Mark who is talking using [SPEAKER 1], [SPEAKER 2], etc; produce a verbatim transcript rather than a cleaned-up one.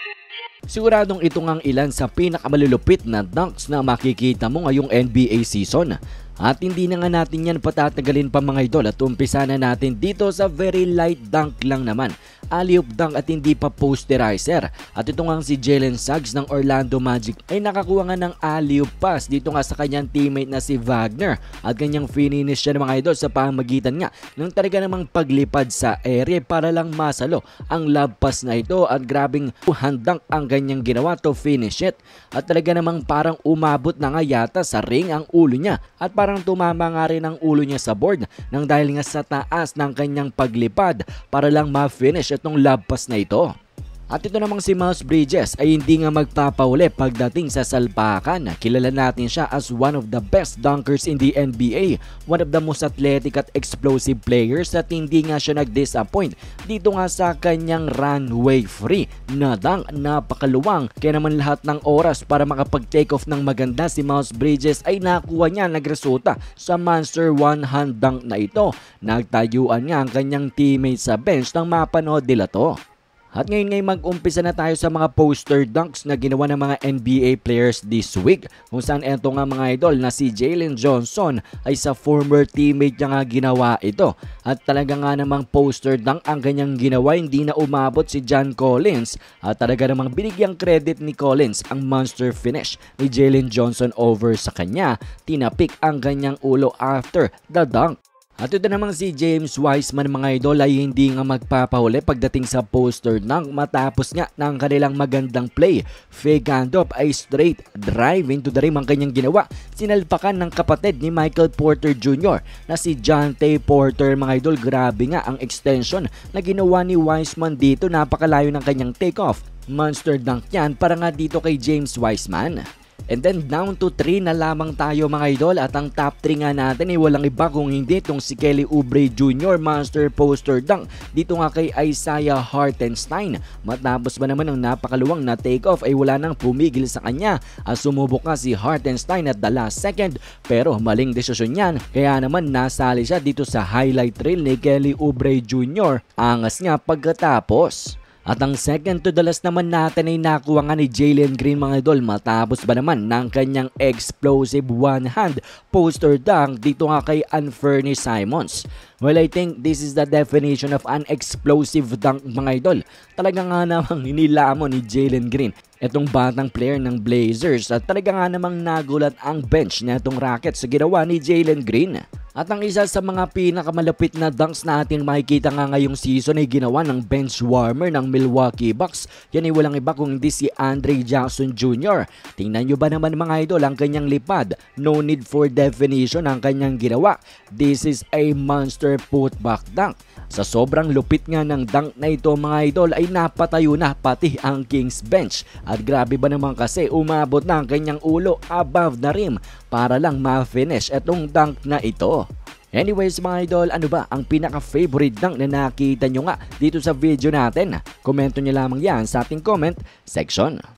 [SPEAKER 1] Siguradong ito ngang ilan sa pinakamalulupit na dunks na makikita mo ngayong N B A season. At hindi na nga natin yan patatagalin pa mga idol at umpisa na natin dito sa very light dunk lang naman. Alley-oop dunk at hindi pa posterizer. At ito nga si Jalen Suggs ng Orlando Magic ay nakakuha nga ng alley-oop pass dito nga sa kanyang teammate na si Wagner. At kanyang finish siya ng mga idol sa pamagitan nga ng talaga namang paglipad sa area para lang masalo ang lob pass na ito. At grabing hand dunk ang kanyang ginawa to finish it. At talaga namang parang umabot na nga yata sa ring ang ulo niya. At parang tumama nga rin ang ulo niya sa board nang dahil nga sa taas ng kanyang paglipad para lang ma-finish itong lob pass na ito. At ito namang si Miles Bridges ay hindi nga magpapauli pagdating sa salpakan. Kilala natin siya as one of the best dunkers in the N B A. One of the most athletic at explosive players at hindi nga siya nag-disappoint dito nga sa kanyang runway free na dunk. Napakaluwang kaya naman lahat ng oras para makapag-take off ng maganda si Miles Bridges ay nakuha niya, nagresulta sa monster one-hand dunk na ito. Nagtayuan nga ang kanyang teammate sa bench nang mapanood nila to. At ngayon ngay mag-umpisa na tayo sa mga poster dunks na ginawa ng mga N B A players this week. Kung saan eto nga mga idol na si Jalen Johnson ay sa former teammate niya nga ginawa ito. At talaga nga namang poster dunk ang kanyang ginawa, hindi na umabot si John Collins. At talaga namang binigyang credit ni Collins ang monster finish ni Jalen Johnson over sa kanya. Tinapik ang kanyang ulo after the dunk. At ito namang si James Wiseman mga idol ay hindi nga magpapahuli pagdating sa poster dunk matapos nga ng kanilang magandang play. Fake handoff ay straight drive into the rim ang kanyang ginawa. Sinalpakan ng kapatid ni Michael Porter Junior na si Jontay Porter mga idol. Grabe nga ang extension na ginawa ni Wiseman dito, napakalayo ng kanyang takeoff. Monster dunk yan para nga dito kay James Wiseman. And then down to three na lamang tayo mga idol at ang top three nga natin ay walang iba kung hindi itong si Kelly Oubre Junior monster poster dunk dito nga kay Isaiah Hartenstein. Matapos ba naman ang napakaluwang na take off ay wala nang pumigil sa kanya at sumubok nga si Hartenstein at the last second pero maling desisyon yan kaya naman nasali siya dito sa highlight reel ni Kelly Oubre Junior Angas nga pagkatapos. At ang second to the last naman natin ay nakuha nga ni Jalen Green mga idol matapos ba naman ng kanyang explosive one-hand poster dunk dito nga kay Anfernee Simons. Well, I think this is the definition of an explosive dunk mga idol. Talaga nga namang hinilamon ni Jalen Green itong batang player ng Blazers at talaga nga namang nagulat ang bench na itong Rockets sa ginawa ni Jalen Green. At ang isa sa mga pinakamalapit na dunks na ating makikita nga ngayong season ay ginawa ng bench warmer ng Milwaukee Bucks. Yan ay walang iba kung hindi si Andre Jackson Junior Tingnan nyo ba naman mga idol ang kanyang lipad? No need for definition ang kanyang ginawa. This is a monster putback dunk. Sa sobrang lupit nga ng dunk na ito mga idol ay napatayo na pati ang Kings bench. At grabe ba naman kasi umabot na ang kanyang ulo above the rim para lang ma-finish itong dunk na ito. Anyways mga idol, ano ba ang pinaka-favorite dunk na nakita nyo nga dito sa video natin? Komento nyo lamang yan sa ating comment section.